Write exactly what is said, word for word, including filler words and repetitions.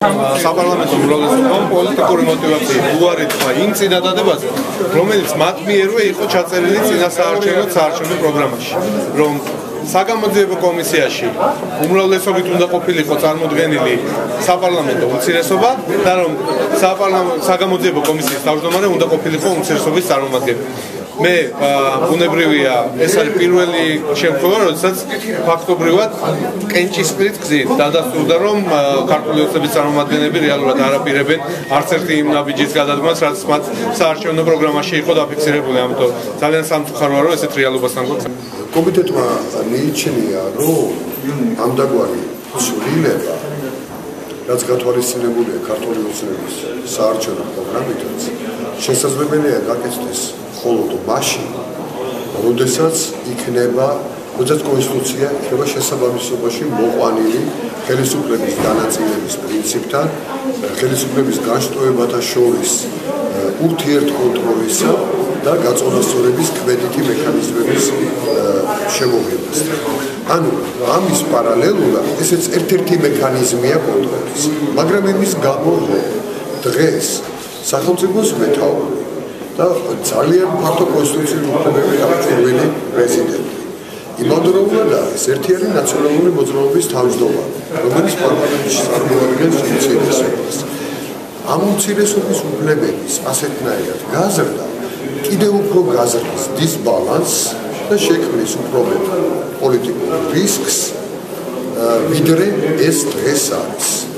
საპარლამენტო უმრავლესობამ პოლიტიკური მოტივაციით უარი თქვა იმ წინადადებაზე, რომელიც მათ მიერვე იყო ჩაწერილი წინასაარჩევნო საარჩევნო პროგრამაში, რომ საგამოძიებო კომისიაში უმრავლესობით უნდა ყოფილიყო წარმოდგენილი საპარლამენტო უმცირესობა და რომ საგამოძიებო კომისიის თავმჯდომარე უნდა ყოფილიყო უმცირესობის წარმომადგენელი. მე ბუნებრივია ეს არის პირველი შემთხვევა, როდესაც ფაქტობრივად კენჭისყრით გზით დადასტურდა, რომ ქართული ოცნების წარმომადგენლები რეალურად არ აპირებენ არც ერთი იმ ნაბიჯის გადადგმას, რაც მათ საარჩევნო პროგრამაში იყო დაფიქსირებული. ამიტომ ძალიან სამწუხაროა, რომ ესეთ რეალობასთან გვაქვს. კომიტეტმა მიიჩნია, რომ ამდაგვარი ცვლილება, რაც გათვალისწინებულია ქართული ოცნების საარჩევნო პროგრამითაც, შესაძლებელია გაკეთდეს მხოლოდ მაშინ, როდესაც იქნება, როდესაც კონსტიტუცია იქნება შესაბამისობაში მოყვანილი ხელისუფლების განაწილების პრინციპთან, ხელისუფლების განშტოებათა შორის ურთიერთკონტროლისა და გაწონასწორების კვედითი მექანიზმების შემოღებასთან. ანუ ამის პარალელურად ესეც ერთ-ერთი მექანიზმია კონტროლის, მაგრამ იმის გამო დღეს სახელმწიფოს მეთაური და ძალიან ფართო კონსტიტუციური უფლებებით აღჭურვილი პრეზიდენტი იმავდროულად არის ერთიანი ნაციონალური მოძრაობის თავმჯდომარე, რომელიც პარლამენტში წარმოადგენს უმცირესობას. ამ უმცირესობის უფლებების ასეთნაირად გაზრდა კიდევ უფრო გაზრდის დისბალანსს და შექმნის უფრო მეტ პოლიტიკურ რისკს, ვიდრე ეს დღეს არის.